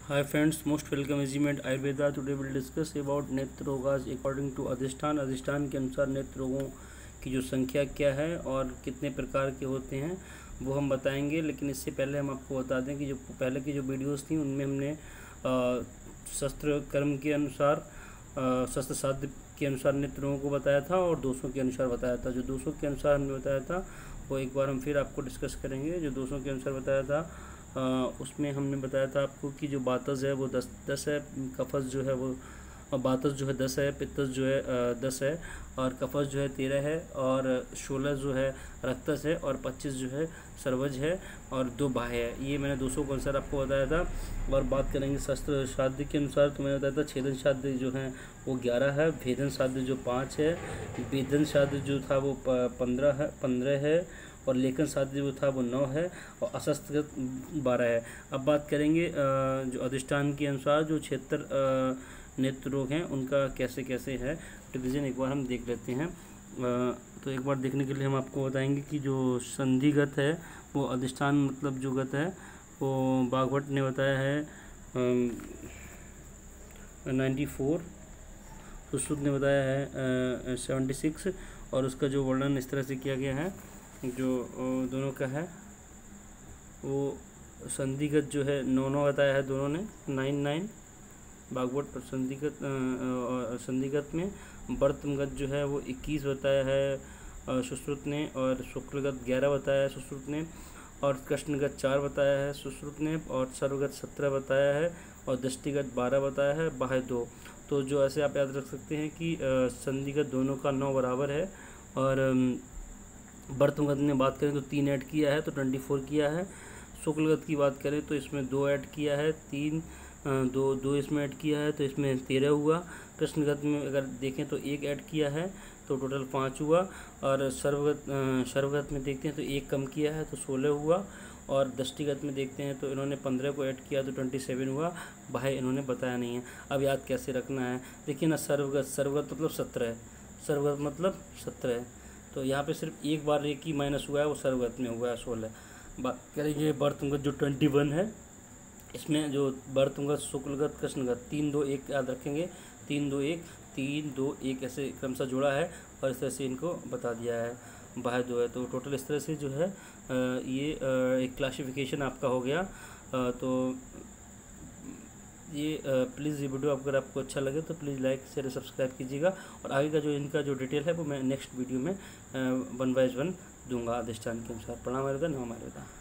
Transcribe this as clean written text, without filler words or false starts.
Hi friends, most welcome Regiment Ayurveda. Today we'll discuss about नेत्र रोगास according to अधिष्ठान। अधिष्ठान के अनुसार नेत्र रोगों की जो संख्या क्या है और कितने प्रकार के होते हैं वो हम बताएंगे। लेकिन इससे पहले हम आपको बता दें कि जो पहले की जो वीडियोस थी उनमें हमने शस्त्र कर्म के अनुसार शस्त्र साध्य के अनुसार नेत्र रोगों को बताया था और दोषों के अनुसार बताया था। जो दोषों के अनुसार हमने बताया था वो एक बार हम फिर आपको डिस्कस करेंगे। जो दोषों के अनुसार बताया था उसमें हमने बताया था आपको कि जो बातस है वो 10 है, कफस जो है वो बातस जो है 10 है, पित्तस जो है 10 है और कफस जो है 13 है और 16 जो है रक्तस है और 25 जो है सर्वज है और 2 बाह्य है। ये मैंने 200 के अनुसार आपको बताया था। और बात करेंगे शस्त्र साध्य के अनुसार तो मैंने बताया था छेदन साध्य जो है वो 11 है, भेदन साध्य जो 5 है, वेदन साध्य जो था वो 15 है और लेखन साध्य जो था वो 9 है और अशस्त्रगत 12 है। अब बात करेंगे जो अधिष्ठान के अनुसार जो 76 नेत्र रोग हैं उनका कैसे कैसे है डिवीज़न एक बार हम देख लेते हैं। तो एक बार देखने के लिए हम आपको बताएंगे कि जो संधिगत है वो अधिष्ठान मतलब जो गत है वो बागभट्ट ने बताया है 94, सुश्रुत ने बताया है 76 और उसका जो वर्णन इस तरह से किया गया है जो दोनों का है वो संधिगत जो है 9 बताया है दोनों ने 9 बागवट और संधिगत में वर्तमगत जो है वो 21 बताया है सुश्रुत ने और शुक्लगत 11 बताया है सुश्रुत ने और कृष्णगत 4 बताया है सुश्रुत ने और सर्वगत 17 बताया है और दृष्टिगत 12 बताया है, बाह्य 2। तो जो ऐसे आप याद रख सकते हैं कि संधिगत दोनों का 9 बराबर है और वर्तमगत ने बात करें तो 3 ऐड किया है तो 24 किया है। शुक्लगत की बात करें तो इसमें 2 ऐड किया है, 2 इसमें ऐड किया है तो इसमें 13 हुआ। कृष्णगत में अगर देखें तो 1 ऐड किया है तो टोटल 5 हुआ और सर्वगत में देखते हैं तो 1 कम किया है तो 16 हुआ और दृष्टिगत में देखते हैं तो इन्होंने 15 को ऐड किया तो 27 हुआ, बाह्य इन्होंने बताया नहीं है। अब याद कैसे रखना है देखिए ना, सर्वगत मतलब 17 है, सर्वगत मतलब 17 है तो यहाँ पे सिर्फ एक बार एक ही माइनस हुआ है वो सर्वगत में हुआ है 16। बात करेंगे वर्तमगत जो 21 है इसमें जो वर्तमगत शुक्लगत कृष्णगत 3 2 1 याद रखेंगे, 3 2 1 3 2 1 ऐसे क्रमशः जोड़ा है और इस तरह से इनको बता दिया है, बाह्य 2 है। तो टोटल इस तरह से जो है ये एक क्लासिफिकेशन आपका हो गया। तो ये प्लीज़ ये वीडियो अगर आपको अच्छा लगे तो प्लीज़ लाइक शेयर सब्सक्राइब कीजिएगा और आगे का जो इनका जो डिटेल है वो मैं नेक्स्ट वीडियो में 1 बाय 1 दूंगा अधिष्ठान के अनुसार। प्रणाम आयुर्वेदा, नमः आयुर्वेदा।